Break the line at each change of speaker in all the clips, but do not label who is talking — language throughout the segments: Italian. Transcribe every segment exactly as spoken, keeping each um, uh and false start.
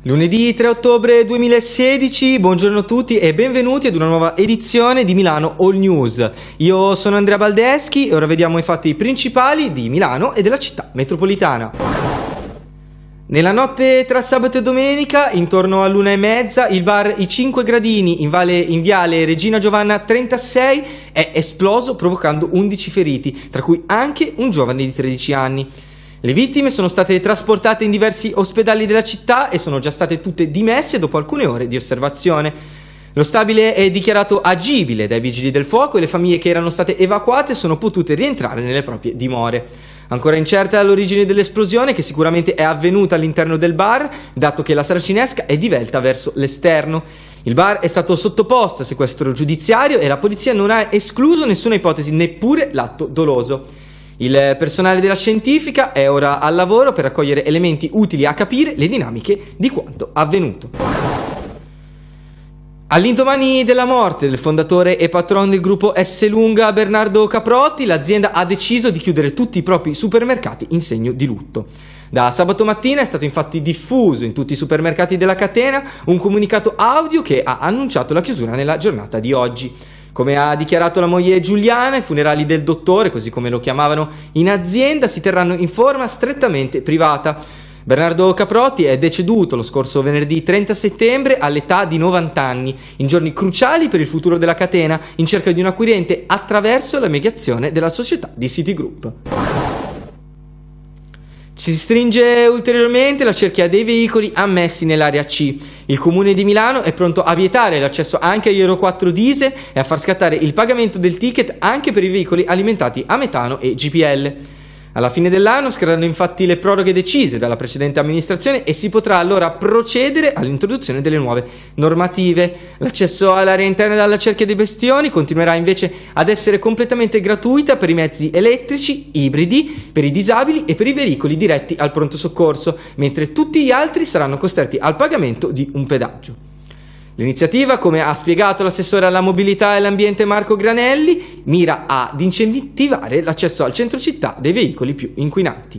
Lunedì tre ottobre duemilasedici, buongiorno a tutti e benvenuti ad una nuova edizione di Milano All News. Io sono Andrea Baldeschi e ora vediamo i fatti principali di Milano e della città metropolitana. Nella notte tra sabato e domenica, intorno all'una e mezza, il bar I Cinque Gradini in, vale, in viale Regina Giovanna trentasei è esploso provocando undici feriti, tra cui anche un giovane di tredici anni. Le vittime sono state trasportate in diversi ospedali della città e sono già state tutte dimesse dopo alcune ore di osservazione. Lo stabile è dichiarato agibile dai vigili del fuoco e le famiglie che erano state evacuate sono potute rientrare nelle proprie dimore. Ancora incerta l'origine dell'esplosione, che sicuramente è avvenuta all'interno del bar, dato che la saracinesca è divelta verso l'esterno. Il bar è stato sottoposto a sequestro giudiziario e la polizia non ha escluso nessuna ipotesi, neppure l'atto doloso. Il personale della scientifica è ora al lavoro per raccogliere elementi utili a capire le dinamiche di quanto avvenuto. All'indomani della morte del fondatore e patron del gruppo Esselunga Bernardo Caprotti, l'azienda ha deciso di chiudere tutti i propri supermercati in segno di lutto. Da sabato mattina è stato infatti diffuso in tutti i supermercati della catena un comunicato audio che ha annunciato la chiusura nella giornata di oggi. Come ha dichiarato la moglie Giuliana, i funerali del dottore, così come lo chiamavano in azienda, si terranno in forma strettamente privata. Bernardo Caprotti è deceduto lo scorso venerdì trenta settembre all'età di novanta anni, in giorni cruciali per il futuro della catena, in cerca di un acquirente attraverso la mediazione della società di Citigroup. Si stringe ulteriormente la cerchia dei veicoli ammessi nell'area C. Il Comune di Milano è pronto a vietare l'accesso anche agli Euro quattro diesel e a far scattare il pagamento del ticket anche per i veicoli alimentati a metano e G P L. Alla fine dell'anno scadranno infatti le proroghe decise dalla precedente amministrazione e si potrà allora procedere all'introduzione delle nuove normative. L'accesso all'area interna dalla cerchia dei bestioni continuerà invece ad essere completamente gratuita per i mezzi elettrici, ibridi, per i disabili e per i veicoli diretti al pronto soccorso, mentre tutti gli altri saranno costretti al pagamento di un pedaggio. L'iniziativa, come ha spiegato l'assessore alla mobilità e all'ambiente Marco Granelli, mira ad incentivare l'accesso al centro città dei veicoli più inquinanti.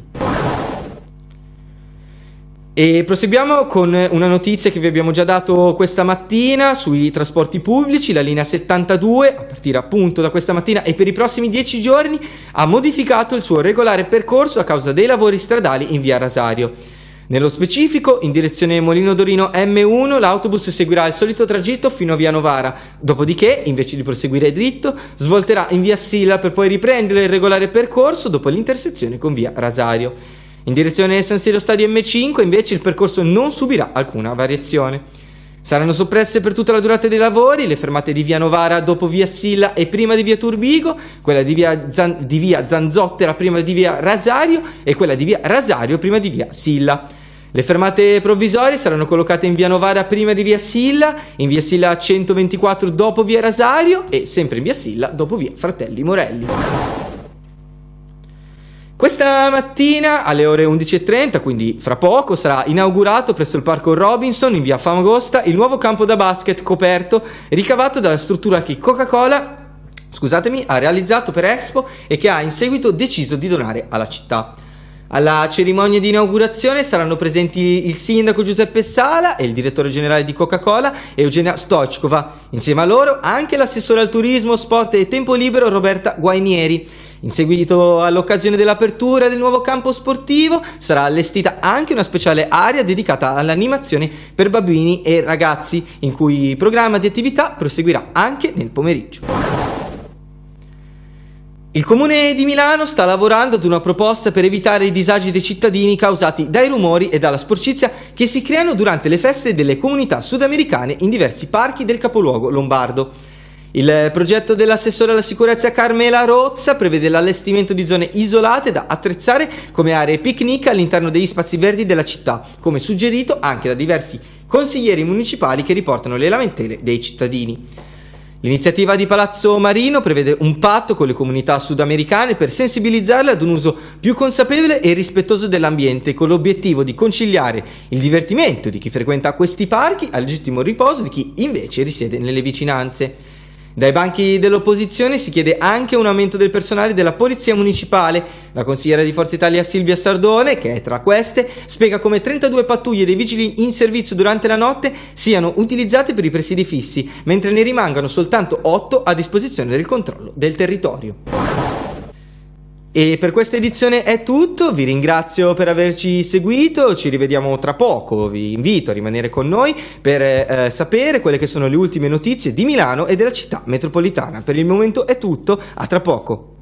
E proseguiamo con una notizia che vi abbiamo già dato questa mattina sui trasporti pubblici. La linea settantadue, a partire appunto da questa mattina e per i prossimi dieci giorni, ha modificato il suo regolare percorso a causa dei lavori stradali in via Rasario. Nello specifico, in direzione Molino Dorino M uno, l'autobus seguirà il solito tragitto fino a via Novara, dopodiché, invece di proseguire dritto, svolterà in via Silla per poi riprendere il regolare percorso dopo l'intersezione con via Rasario. In direzione San Siro Stadio M cinque, invece, il percorso non subirà alcuna variazione. Saranno soppresse per tutta la durata dei lavori le fermate di via Novara dopo via Silla e prima di via Turbigo, quella di via, Zan- di via Zanzottera prima di via Rasario e quella di via Rasario prima di via Silla. Le fermate provvisorie saranno collocate in via Novara prima di via Silla, in via Silla centoventiquattro dopo via Rasario e sempre in via Silla dopo via Fratelli Morelli. Questa mattina alle ore undici e trenta, quindi fra poco, sarà inaugurato presso il parco Robinson in via Famagosta il nuovo campo da basket coperto ricavato dalla struttura che Coca-Cola, scusatemi, ha realizzato per Expo e che ha in seguito deciso di donare alla città. Alla cerimonia di inaugurazione saranno presenti il sindaco Giuseppe Sala e il direttore generale di Coca-Cola Eugenia Stoichkova, insieme a loro anche l'assessore al turismo, sport e tempo libero Roberta Guainieri. In seguito all'occasione dell'apertura del nuovo campo sportivo sarà allestita anche una speciale area dedicata all'animazione per bambini e ragazzi, in cui il programma di attività proseguirà anche nel pomeriggio. Il Comune di Milano sta lavorando ad una proposta per evitare i disagi dei cittadini causati dai rumori e dalla sporcizia che si creano durante le feste delle comunità sudamericane in diversi parchi del capoluogo lombardo. Il progetto dell'assessore alla sicurezza Carmela Rozza prevede l'allestimento di zone isolate da attrezzare come aree picnic all'interno degli spazi verdi della città, come suggerito anche da diversi consiglieri municipali che riportano le lamentele dei cittadini. L'iniziativa di Palazzo Marino prevede un patto con le comunità sudamericane per sensibilizzarle ad un uso più consapevole e rispettoso dell'ambiente, con l'obiettivo di conciliare il divertimento di chi frequenta questi parchi al legittimo riposo di chi invece risiede nelle vicinanze. Dai banchi dell'opposizione si chiede anche un aumento del personale della Polizia Municipale. La consigliera di Forza Italia Silvia Sardone, che è tra queste, spiega come trentadue pattuglie dei vigili in servizio durante la notte siano utilizzate per i presidi fissi, mentre ne rimangano soltanto otto a disposizione del controllo del territorio. E per questa edizione è tutto, vi ringrazio per averci seguito, ci rivediamo tra poco, vi invito a rimanere con noi per eh, sapere quelle che sono le ultime notizie di Milano e della città metropolitana. Per il momento è tutto, a tra poco.